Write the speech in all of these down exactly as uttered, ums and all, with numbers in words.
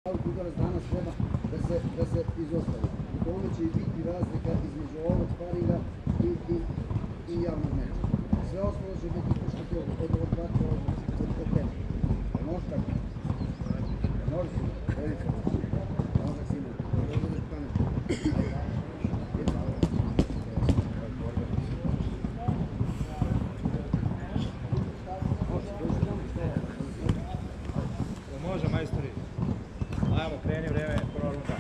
Udarac danas treba da se, da se izostavi. U tome će i biti razlika između ovog sparinga i, i, i javnog meča. Sve ostalo će biti puškati od ovog vrata od tebe. Može tako? Može si? Velika. Može si ima. Može da stane. Može, majstori. Ajmo, kreni vreme, prva runda.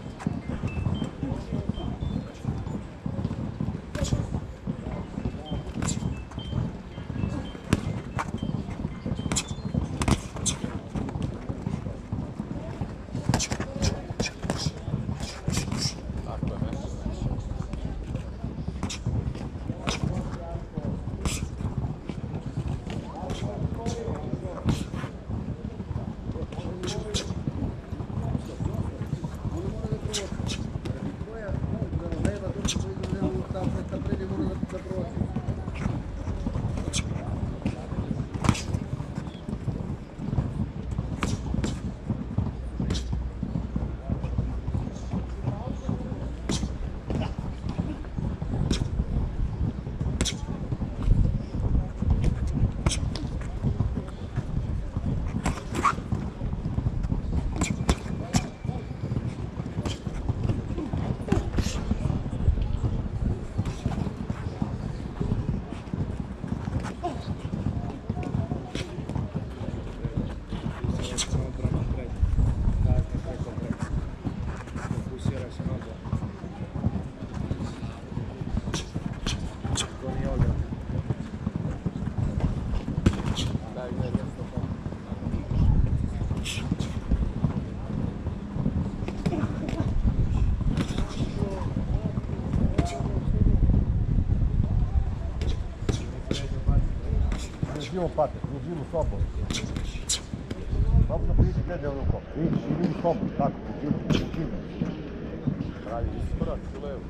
Uđimo pate, uđimo sobu. Slobodno priđi glede ono kopa. Vidiš, vidiš sobu, tako, uđimo, uđimo. Pravi iskorak u levu.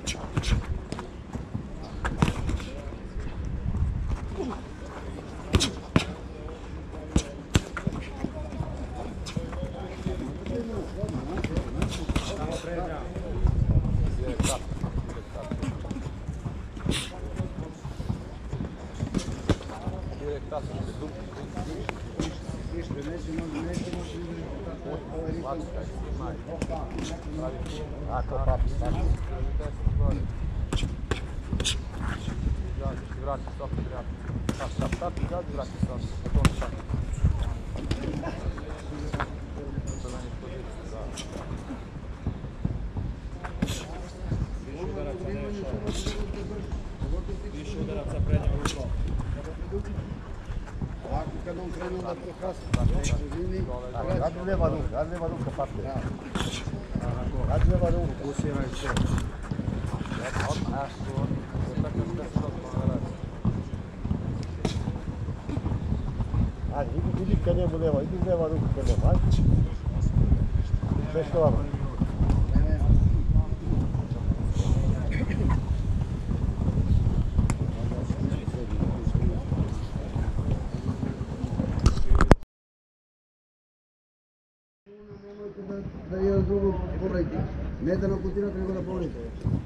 Samo prednja. Tako, papi, papi. Vrati stop, vrati. Stop, stop, stop, vrati, vrati stop. Potom stop. To nam je pozicija, da. Više udaraca Nešo. Više udaraca prednjom rukom. Ovako kad on krenu da to kasno, radi lijeva ruka, radi lijeva ruka, papi. Radi lijeva ruka. Usiraj sve. Ajde, idi, idi ka njemu lijeva, idi lijeva ruka ka njemu, ajde. Sve što vama. Da jedan drugog povrediti. Ne da nakutirate, nego da povredite.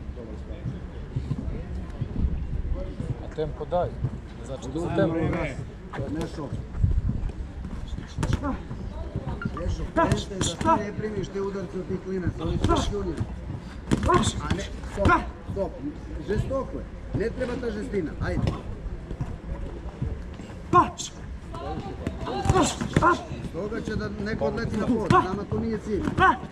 A tempo daj. Znači da u tempo nas. To je Nešo. Nešo, krenite da ti ne primiš te udarce od tih klinaca. Oni su šljunje. A ne, stop, stop. Žestoko je. Ne treba ta žestina. Ajde. Stoga će da neko odleti na pod, nama to nije cilj.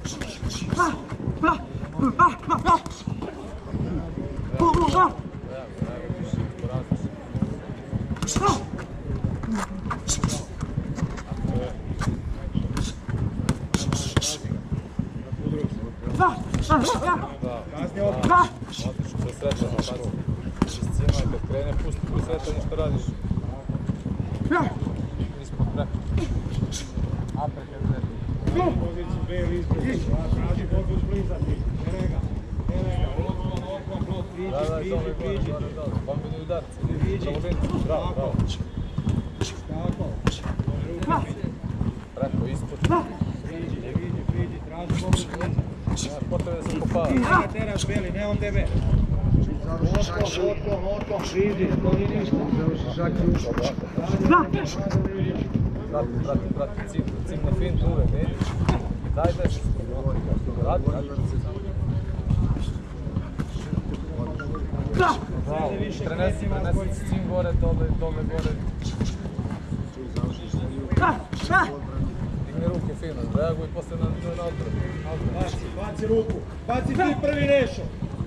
Kazni opet. Otišu, presrećamo, pazi. Šescima, kad krene, pusti presrećanje što radiš. Ispod preko. Apre kad krene. Poziciju B ili ispred. Traži podvuć blizati. Ene ga. Ene ga. Odmah, odmah, blok. Priđi, priđi, priđi. Bombini udarci. Priđi. Bravo, bravo. Tako. Preko, ispod. Priđi, ne vidi. Traži Bogu bliza. Nema potrebe da se kopava. Njega teraš Beli, ne on tebe. Završi šak. Otkom, otkom, vidi, to nije ništa. Završi šak i ušao. Prati, prati, prati, cim, cim na fintu uvek, ne? Daj nešto. Radi, radi. Bravo, Prenesi, prenesi cim gore, dole, dole, gore. Digni ruke fino, reaguj posle na, na odbranu. Baci, baci ruku. Baci ti prvi Nešo.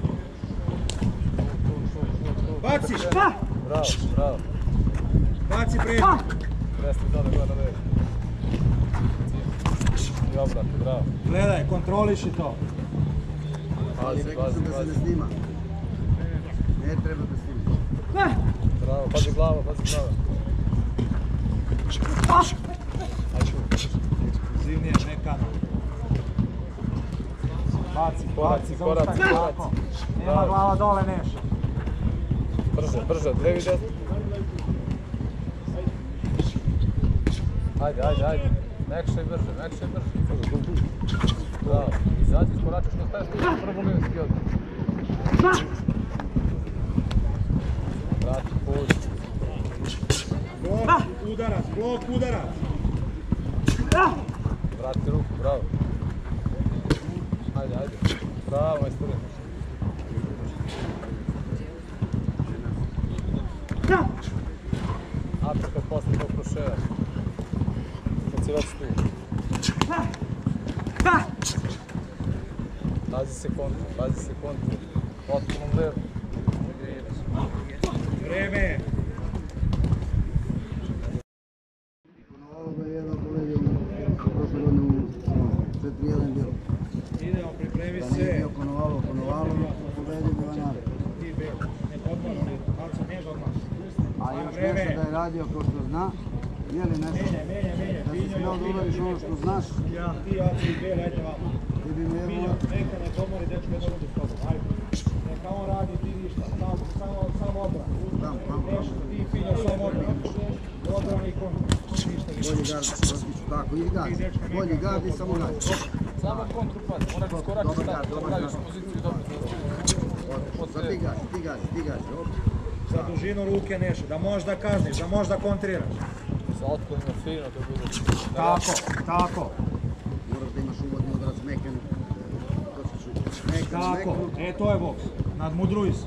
Baci. Bravo, bravo. Baci prvi. Presti dole, gore na levo. I obrat, bravo. Gledaj, kontroliši to. Pazi, Rekao pazi, sam da se pazi. ne snima. Ne treba da snima. Bravo, pazi glava, pazi glava. Zivnije, neka. Baci, Koraci, baci, koraci, zaustavi. koraci. Tako. Nema Bravo. glava dole, Neša. Brže, brže, levi desno. Ajde, ajde, ajde. Mekše i brže, mekše i brže. Bravo. Izađi, iskoračiš na staje slučaj, prvo linijski odmah. Vrati, pođi. Blok, udarac, blok, udarac. Vrati ruku, bravo. Ajde, ajde. Bravo, majstorin. Apeka posle to proševa. Kad si već tu. Pazi se kontru, pazi se kontru. Otpunom levo. Vreme. Ovoga jedno kolege prošle godine u četiri jedan bilo. Idemo, pripremi Da nije se. bio Konovalo, Konovalo, pobedi Milanar. Ti Beli, ne odmah, ali se než odmah. A još nešto da je radio ko što zna. Nije li nešto? Menja, menja, menja. Da si smeo da udariš ono što znaš, Ja, ti, ja, ti, Beli, ajde vamo. ti bi mi Minjo, jedno... neka ne pomori, dečko, jedno budu s tobom, ajde. Neka on radi, ti ništa, samo, samo, samo odbran. Tam, tam, tam. Nešto, ti Pinjo, samo odbran. Odbran i kontra. Ništa više. Bolji gard, Rostiću, tako, i gard. Bolji gard i samo gard. Samo kontru pazi, moraš da skoračiš Dobar tako, gard, da dobar praviš gard. poziciju dobro. Sad ti gazi, ti gazi, ti gazi. Op. Za dužinu ruke nešto, da možeš da kazniš, da možeš da kontriraš. Sa otklonima fino to bude. Tako, tako, Moraš da imaš uvodni udarac, mekan. Mekan, tako. mekan. E, to je boks. Nadmudruj se.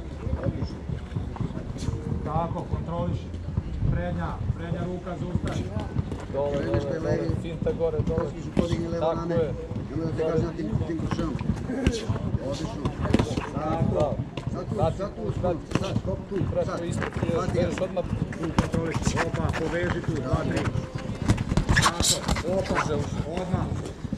Tako, kontroliši. Prednja, prednja ruka zaustavi. Dole, Vidiš dole, te dole, levi. finta gore, dole. Rostiću, podigni levo Tako rame. je. Nemoj da te kaži na tim, tim kušama. Odlično. Tako. Bravo. Sad tu, Vrati, sad tu, vrati. sad, stop tu, sad. Preko ispod, Sad ideš je. odmah. Kontroliši. Opa, poveži tu, dva, tri. Tako, opa, Brže uši. odmah.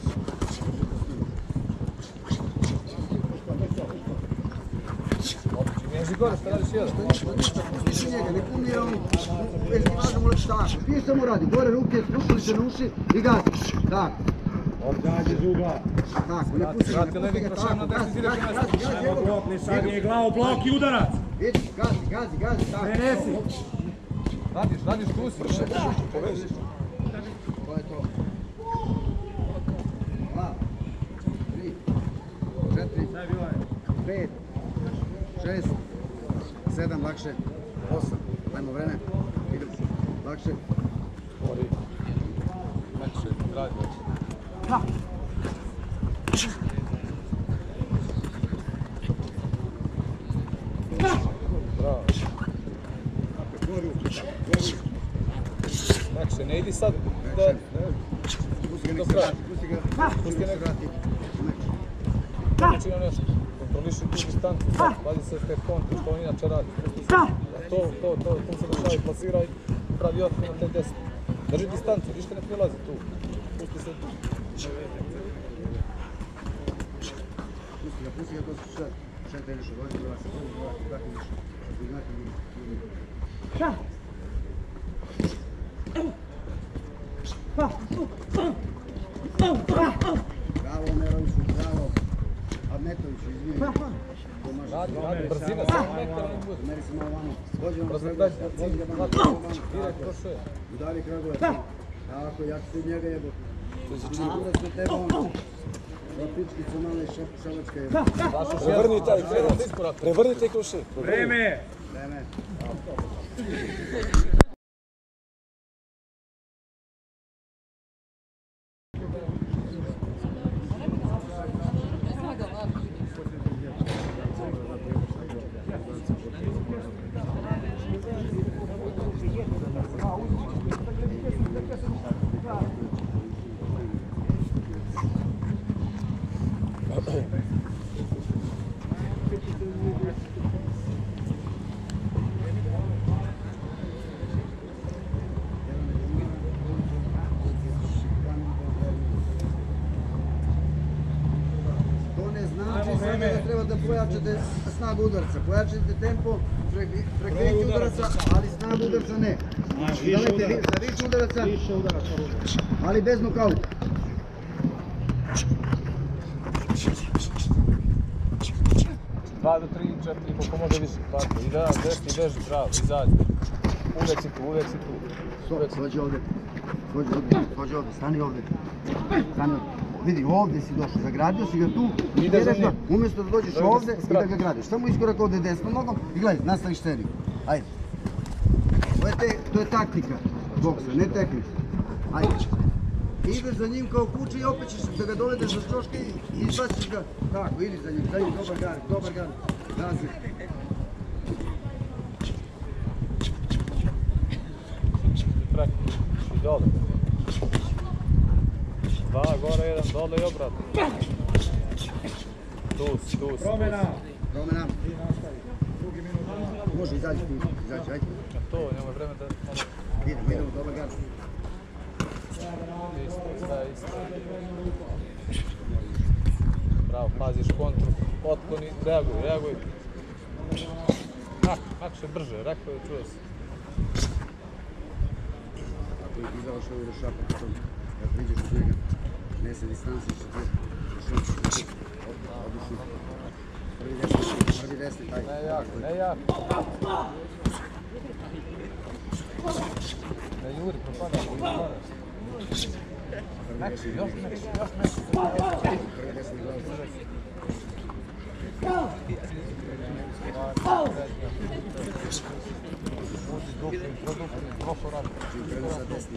Otići, mježi gore, šta radiš jedan? Pusti njega, ne puni je on, estivazom uleći tako. Ti samo radi, gore ruke, spustili se na uši i gazi. Tako, Gađi iz ugla. tako, ne pusti ga, Vrati ne levi pusti ga krošem na tako, desni, gazi, direktno gazi, na gazi, gazi, Evo evo ga. blok, ne sad nije glavu, blok i udarac. Vidi, gazi, gazi, gazi, tako. Prenesi. Radiš, radiš tu si. Poveži. To je to. Dva, tri, četiri, Šta je bilo je? pet, šest, sedam, lakše, osam. Ajmo vreme, idemo, lakše. Mori. Mekše, radi. Bravo. Mekše, ne idi sad da... Pusti ga, Do nek se kraja. vrati, pusti ga, Pusti pusti ga, ga. nek se vrati. Nek. Znači na nešto. Kontroliši tu distancu, sad, pazi se te kontre, što on inače radi. A to, to, to, to se dešava, plasiraj, pravi otpor na te desne. Drži distancu, ništa ne prilazi tu. Pusti se tu. Pusti ga, pusti ga, to su sve. Šetaj nešto, dođe do vas, dođe do vas, tako više. Vi znate mi, mi. Bravo, Meroviću, bravo. Admetoviću, izvini. Pomaže. Radi, radi, brzina, samo metar ne bude. Meri se malo vamo. Dođe vam Brzo Kragujevac, daj, vozi ga vamo, vrati, vamo, vamo. direkt prošle. Udari Kragujevac. Tako, ja ću ti njega jebati. Udarac na tebe, on. Profesionalna šalačka je. Prevrni taj krevet. Prevrni taj krušek. Vreme! Vreme. Treba da pojačate snagu udarca, pojačate tempo, frekvenciju udaraca, ali snagu udarca ne. Znači, dalete sa više udaraca, ali bez nokauta. Dva do tri, četiri, koliko može više. Tako, i da, desni, beži, bravo, izađi. Uvijek si tu, uvijek si tu. Dođi ovdje, dođi ovdje, dođi ovdje, stani ovdje. Stani ovdje. Vidi, ovdje si došao, zagradio si ga tu, ideš ga, umjesto da dođeš ovdje i da ga gradiš. Samo iskorak ovdje desnom nogom i gledaj, nastaviš seriju. Ajde. To je taktika boksa, ne tehnika. Ajde. Ideš za njim kao kuće i opet ćeš da ga dovedeš za čoške i izbaciš ga. Tako, ideš za njim, za njim, dobar gar, dobar gar. Razi. Preko, i dole. Dva, gore, jedan, dole i obratno. Tu si, tu si. Promjena! Promjena. Može, izađi ti, izađi, ajde. To, nema vreme da... Idemo, idemo, dobar gar. Isto, sve isto. Bravo, paziš kontru, otkloni, reaguj, reaguj. Mak, makše, brže, rekao je, čuo se. Ako ih izdavaš ovu rešapa, potom da priđeš od njega, ne se distanci što ti rešapaš. Odlično. Prvi desni, prvi desni, taj. Ne jak, ne jak. Ne juri, propada, propada. Mekši, još mekši, još mekši. Prvi desni glav. Uđi dupni, produpni, prokorak. Čim krenu sa desni.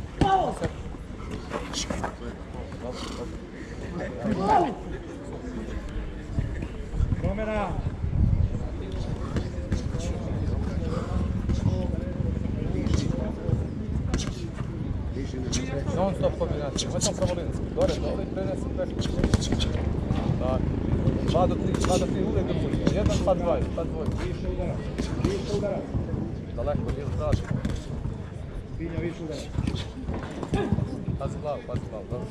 Promjena! Diši na napred. Non stop kombinacija, ovo je samo pravolinski. Gore, dole i prenesi preko. Tako. Dva do tri, dva do tri, uvijek do tri. Jedan, pa dva, pa dvoj. Više udarac. Više udarac. Daleko, nije strašno. Pinja više udarac. Pazi glavu, pazi glavu, dobro.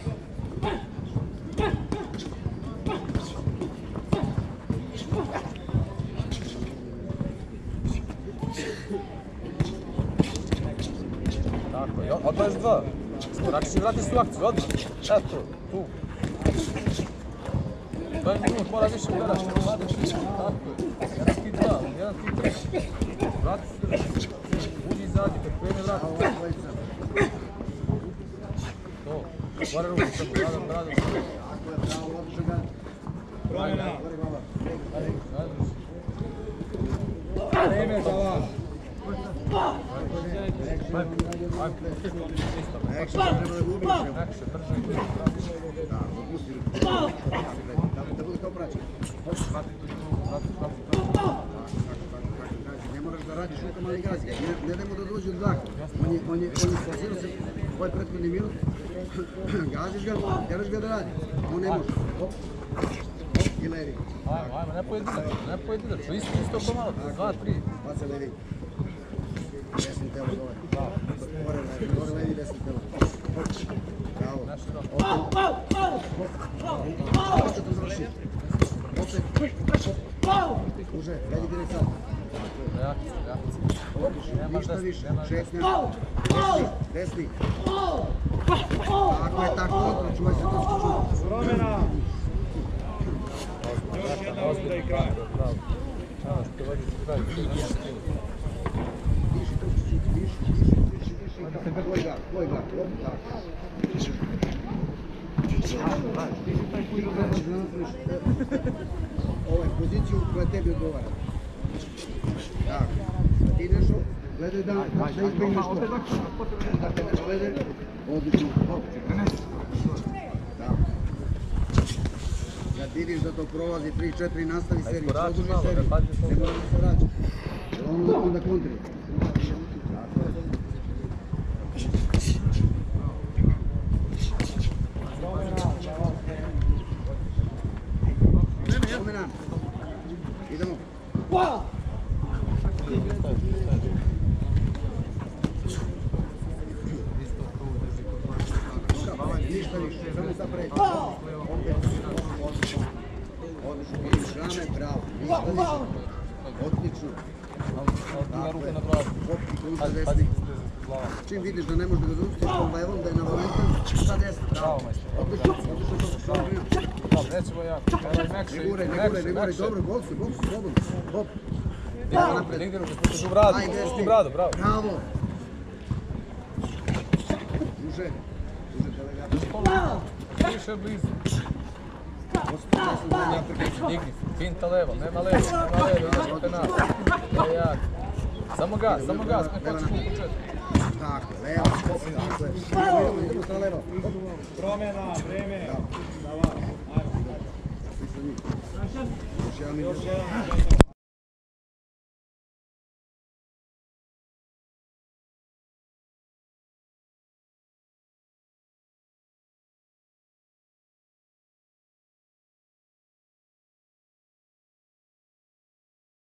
Tako, od dvadeset dva. Skoračiš i vratiš se u akciju, odmah. Eto, tu. dvadeset minut, mora više udaraš, ne vladiš više. Tako je. Jedan ti dva, jedan ti tri. Vrati se, uđi i izađi, kad krene vrati. To. Gore ruku samo, bradom, bradom. Tako je, bravo, odlično ga. Promjena! Gori glava. Vreme za vas! Ekše, treba da gubiš. Nekše, brže i brže. Da, opusti ruku. Da bude kao praćan. Vrati, vrati, vrati. Ne moraš da radiš rukama, ali gazi ga. Ne, ne dajmo da dođe od zaka. On je, on je, on je spazirao se ovaj prethodni minut. Gaziš ga, tjeraš ga da radi. On ne može. Hop, hop, i levi. Ajmo, ajmo, ne pojedinačno, ne pojedinačno. Isto, isto pomalo, dva, tri. Baca levi. Desni telo dole. Gore levi, gore levi, desni telo. Hop, bravo. Naši rok. Hoće to završi. Opet, hop. Uže, vedi direkt sad. Reakcija, reakcija. Odlično, Nema ništa desni, više. nema Šetnja. Desni, desni. Tako je, tako kontra, čuvaj se to skuču. Promjena! Još jedna runda i kraj. Bravo. Evo što vodi se kraj. Diši to čuču, diši, diši, diši, diši. Tvoj glas, tvoj glas, hop, tako. Diši taj koji ovaj, poziciju koja tebi odgovara. Tako. Ti nešto, gledaj da, da izbjegneš to. Da te ne dovede, odlično. Tako. Kad vidiš da to prolazi tri četiri, nastavi seriju, produži seriju, ne mora da se vraća. Onda, onda kontri. Promena. Idemo. Ništa više, samo sad preći. Odlično, vidiš rame, bravo. Ništa više. Odlično. Druga ruka na glavu. Hop, i sa desni. Čim vidiš da ne možeš da ga zaustaviš tom levom, da je na valentan, sa desni. Bravo. Odlično, odlično, odlično. Nećemo ja. Ne guraj, ne guraj, ne guraj, dobro, boksu, boksu, slobodno. Hop. Nigdje ruke, spustiš u bradu, spustiš u bradu, bravo. Bravo. Duže, duže delegata. Više blizu. Digni, finta levo, nema levo, nema levo, ideš na penal. E, jak. Samo gas, samo gas, ne hoćeš u početku. Tako, levo, hop, tako je. Idemo, idemo sa levo. Promjena, vreme. Svi sa njih. Još jedan minut. Još jedan.